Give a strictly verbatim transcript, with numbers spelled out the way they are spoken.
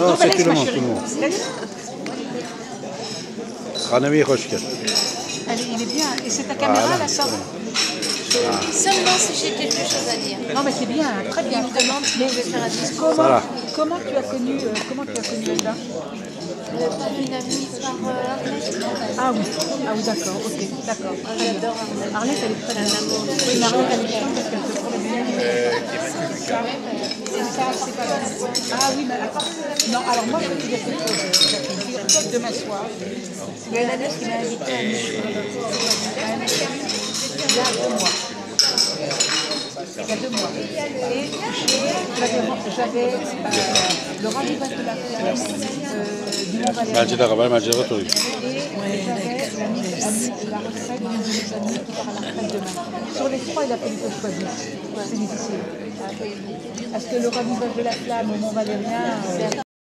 Non, c'est tout le monde, tout le monde. Ranavi Roshka. Allez, il est bien. Et c'est ta caméra Voilà, là, ça Seulement si j'ai quelque chose à dire. Non, mais c'est bien, très bien. Il me demande si je vais faire un discours. Comment, Voilà. comment tu as connu, euh, comment tu as connu Elda? Euh, Par une amie, par euh, Arlette. Ah oui, ah oui, d'accord, ok, d'accord. Ah, j'adore Arlette. Arlette, elle est très bien. Oui, mais Arlette, elle est chiante parce qu'elle se promène bien. C'est ça, c'est pas mal. Ah oui, mais attends. Non, alors moi, je vais te dire quelque chose, Jacqueline. Figure-toi que demain soir, il y a une amie qui m'a invité à une il y a deux mois. Il y a deux mois. Et j'avais euh, le rendez-vous de la flamme euh, du Mont-Valérien. Majida Rabal, Majida Touri. Et j'avais la retraite d'une de mes amies qui part à la retraite demain. Sur les trois, il a fallu que je choisisse. C'est difficile. Parce que le ravivage de la flamme au Mont-Valérien... Euh,